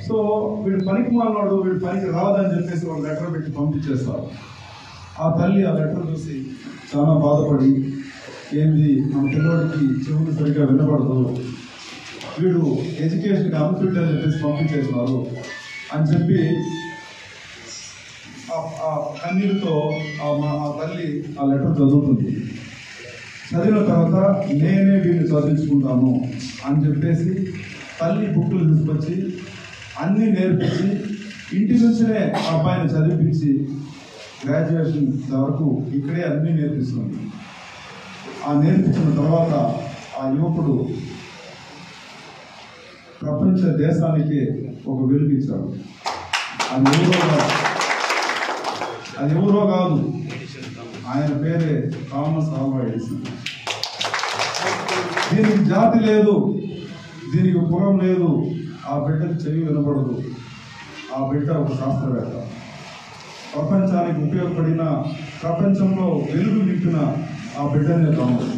So వీడు పనికి మాలినాడు, వీడు పనికి రాదని చెప్పేసి ఒక లెటర్ పెట్టి పంపించేస్తారు. ఆ తల్లి ఆ లెటర్ చూసి చాలా బాధపడి, ఏంది మన పిల్లవాడికి చెవులు సరిగ్గా వినపడదు, వీడు ఎడ్యుకేషన్కి అన్ఫిట్ అని చెప్పేసి పంపించేసినారు అని చెప్పి ఆ కన్నీరుతో ఆ తల్లి ఆ లెటర్ చదువుతుంది. చదివిన తర్వాత నేనే వీడిని చదివించుకుంటాను అని చెప్పేసి తల్లి బుక్కులు తీసుకొచ్చి అన్నీ నేర్పించి ఇంటి నుంచినే ఆ అబ్బాయిని చదివించి గ్రాడ్యుయేషన్ వరకు ఇక్కడే అన్నీ నేర్పిస్తుంది. ఆ నేర్పించిన తర్వాత ఆ యువకుడు ప్రపంచ దేశానికి ఒక వెలుగిచ్చాడు. అది ఎవరో కాదు, ఆయన పేరే థామస్ ఆల్వా ఎడిసన్. దీనికి జాతి లేదు, దీనికి కులం లేదు, ఆ బిడ్డకు చెవి వినపడదు. ఆ బిడ్డ ఒక శాస్త్రవేత్త, ప్రపంచానికి ఉపయోగపడిన, ప్రపంచంలో వెలుగు నింపిన ఆ బిడ్డనే థామస్.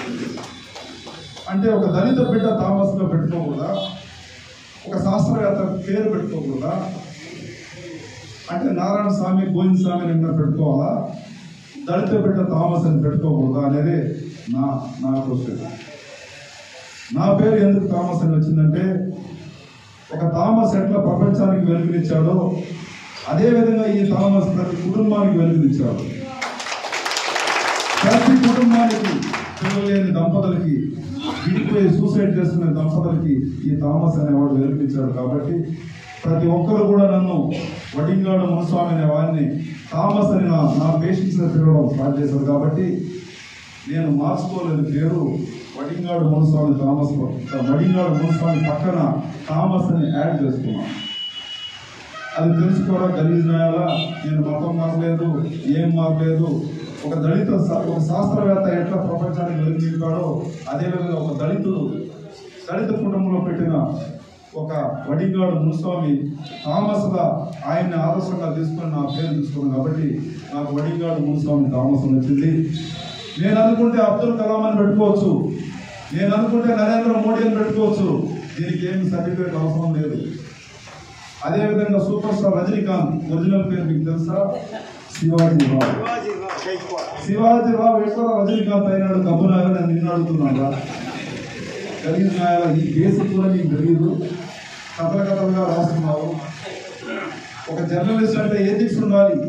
అంటే ఒక దళిత బిడ్డ థామస్గా పెట్టుకోకూడదా? ఒక శాస్త్రవేత్త పేరు పెట్టుకోకూడదా? అంటే నారాయణ స్వామి, గోవింద స్వామి నిన్న పెట్టుకోవాలా? దళిత బిడ్డ థామస్ అని పెట్టుకోకూడదా అనేది నా క్వశ్చన్. నా పేరు ఎందుకు థామస్ అని వచ్చిందంటే, ఒక థామస్ ఎట్లా ప్రపంచానికి వెలుగునిచ్చాడో అదేవిధంగా ఈ థామస్ ప్రతి కుటుంబానికి వెలుగునిచ్చాడు. ప్రతి కుటుంబానికి, పిల్లలేని దంపతులకి, విడిపోయి సూసైడ్ చేసుకునే దంపతులకి ఈ థామస్ అనేవాడు వెలుగునిచ్చాడు. కాబట్టి ప్రతి ఒక్కరు కూడా నన్ను వడింగాడు మునుస్వామి అనే వారిని థామస్ అని నా పేషెంట్స్ పిలవడం స్టార్ట్ చేశారు. కాబట్టి నేను మార్చుకోలేదు పేరు, వడింగాడు మునుస్వామి థామస్. వడింగాడు మునుస్వామి పక్కన థామస్ అని యాడ్ చేసుకున్నాను. అది తెలుసుకోవడం గలీజ్ న్యాయాల. నేను మతం మారలేదు, ఏం మారలేదు. ఒక శాస్త్రవేత్త ఎట్లా ప్రపంచానికి వెలుగునింపాడో అదేవిధంగా ఒక దళిత కుటుంబంలో పెట్టిన ఒక వడింగాడు మునుస్వామి థామస్గా ఆయన్ని ఆదర్శంగా తీసుకొని నా పేరు తీసుకున్నాను. కాబట్టి నాకు వడింగాడు మునుస్వామి థామస్ అని వచ్చింది. నేను అనుకుంటే అబ్దుల్ కలాం అని పెట్టుకోవచ్చు, నేను అనుకుంటే నరేంద్ర మోడీ అని పెట్టుకోవచ్చు. దీనికి ఏమి సర్టిఫికేట్ అవసరం లేదు. అదేవిధంగా సూపర్ స్టార్ రజనీకాంత్ ఒరిజినల్ పేరు మీకు తెలుసా? శివాజీరావు. శివాజీరావు ఎక్కడ రజనీకాంత్ అయినాడు? కబునాగా నేను నిన్ను అడుగుతున్నాను. గలీజ్ న్యాయాల ఈ బేసిక్ కూడా నీకు తెలియదు, కథలుగా రాస్తున్నావు. ఒక జర్నలిస్ట్ అంటే ఎథిక్స్ ఉండాలి.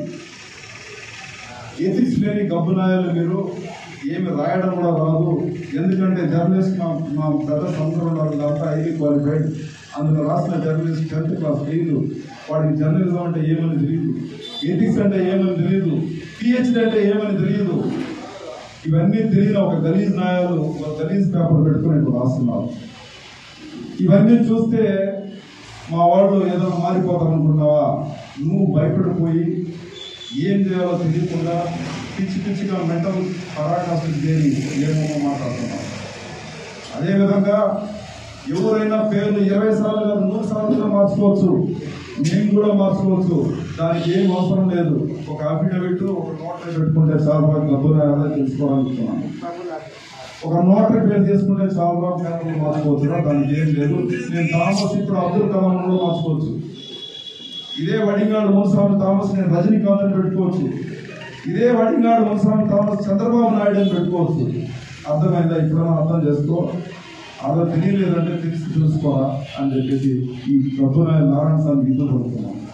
ఎథిక్స్ లేని గబ్బు న్యాయాలు మీరు ఏమి రాయడం కూడా రాదు. ఎందుకంటే జర్నలిస్ట్ మా బ్రదర్స్ అందరూ ఉన్నారు, అంతా హైలీ క్వాలిఫైడ్. అందులో రాసిన జర్నలిస్ట్ 10th క్లాస్ ఫెయిల్. వాడికి జర్నలిజం అంటే ఏమని తెలియదు, ఎథిక్స్ అంటే ఏమని తెలియదు, PhD అంటే ఏమని తెలియదు. ఇవన్నీ తెలియని ఒక గలీజ్ న్యాయాలు, ఒక గలీజ్ పేపర్ పెట్టుకుని రాస్తున్నారు. ఇవన్నీ చూస్తే మా వాళ్ళు ఏదో మారిపోతారనుకున్నావా? నువ్వు భయపడిపోయి ఏం చేయాలో తెలియకుండా పిచ్చిగా మెంటల్ పరాకాశం చేరి ఏమో మాట్లాడుతున్నావు. అదేవిధంగా ఎవరైనా పేర్లు 20 సార్లు కాదు 100 సార్లు మార్చుకోవచ్చు, మేము కూడా మార్చుకోవచ్చు. దానికి ఏం అవసరం లేదు. ఒక అఫిడవిట్, ఒక నోటరీ పెట్టుకుంటే చాలా బాగా గబ్బునాయాలో తెలుసుకోవాలనుకున్నాను. ఒక నోటరీ పేరు తీసుకుంటే చాలా బాగా పేర్లు మార్చుకోవచ్చు, దానికి ఏం లేదు. నేను థామస్ ఇప్పుడు అబ్దుల్ కలాం కూడా మార్చుకోవచ్చు. ఇదే వడింగాడు మునుస్వామి థామస్ నేను రజనీకాంత్ అని పెట్టుకోవచ్చు. ఇదే వడింగాడు మునుస్వామి థామస్ చంద్రబాబు నాయుడు అని పెట్టుకోవచ్చు. అర్థమైందా? ఇప్పుడైనా అర్థం చేసుకో. అలా తెలియలేదంటే తెలిసి చూసుకోరా అని చెప్పేసి ఈ ప్రభుత్వ నారాయణ స్వామి గీతలు పడుతున్నాం.